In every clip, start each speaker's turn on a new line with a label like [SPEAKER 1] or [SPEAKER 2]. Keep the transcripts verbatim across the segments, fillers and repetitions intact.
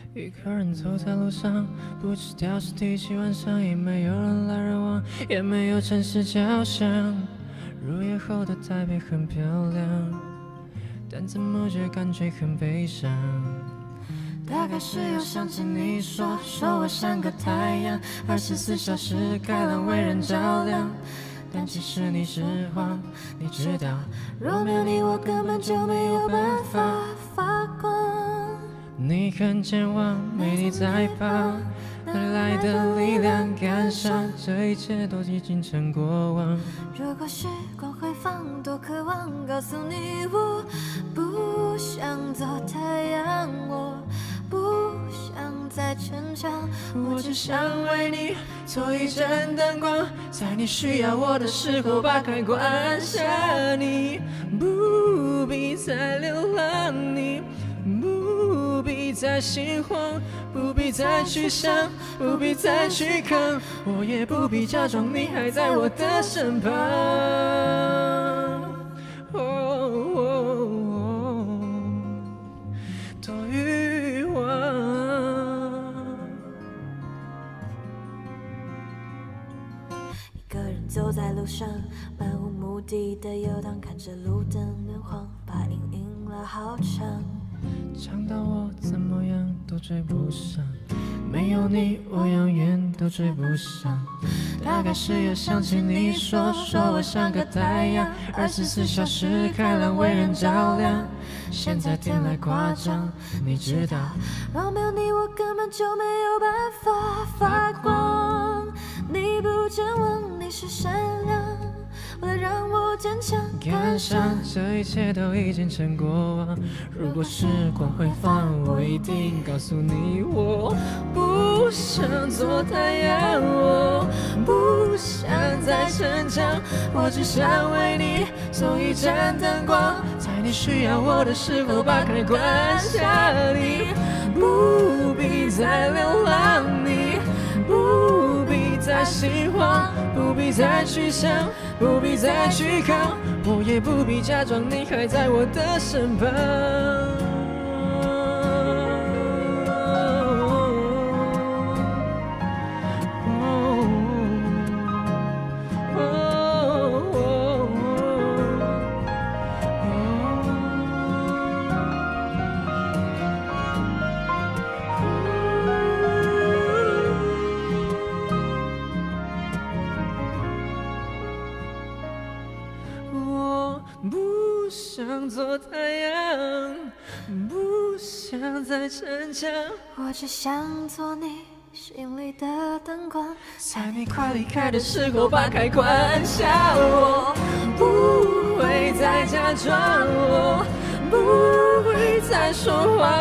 [SPEAKER 1] 一个人走在路上，不知道是第几晚上，也没有人来人往，也没有城市交响。入夜后的台北很漂亮，但怎么却感觉很悲伤。大概是又想起你说，说我像个太阳，二十四小时开朗为人照亮。但其实你是谎，你知道，若没有你，我根本就没有办法发光。你很健忘，没你在旁，哪里来的力量赶上？这一切都已经成过往。
[SPEAKER 2] 如果时光回放，多渴望告诉你，我不想做太阳，我不想再成长，
[SPEAKER 1] 我只想为你做一盏灯光，在你需要我的时候把开关按下。你不必再流浪，你不必再心慌，不必再去想，不必再去扛，我也不必假装你还在我的身旁。哦哦哦，多欲望。
[SPEAKER 2] 一个人走在路上，漫无目的的游荡，看着路灯变黄，把影印了好长。
[SPEAKER 1] 长到我怎么样都追不上，没有你我永远都追不上。大概是又想起你说，说我像个太阳，二十四小时开朗为人照亮。现在听来夸张，你知道，
[SPEAKER 2] 若没有你，我根本就没有办法发光。你不见忘，你是善良，为了让我坚强
[SPEAKER 1] 赶上这一切都已经成过往。如果时光回放，我一定告诉你，我不想做太阳，我不想再成长，我只想为你送一盏灯光，在你需要我的时候把开关按下。你不必再流浪，你不必再心慌，不必再去想，不必再去扛，我也不必假装你还在我的身旁。我不想做太阳，不想再逞强，
[SPEAKER 2] 我只想做你心里的灯光，
[SPEAKER 1] 在你快离开的时候把开关按下。我不会再假装，我不会再说谎，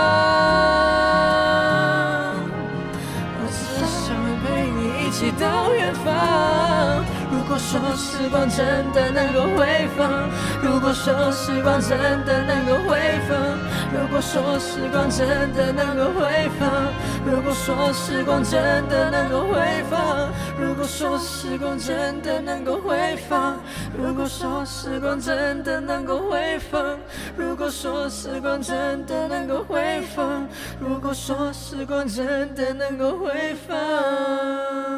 [SPEAKER 1] 我只想陪你一起到远方。如果说时光真的能够回放，如果说时光真的能够回放，如果说时光真的能够回放，如果说时光真的能够回放，如果说时光真的能够回放，如果说时光真的能够回放，如果说时光真的能够回放，如果说时光真的能够回放。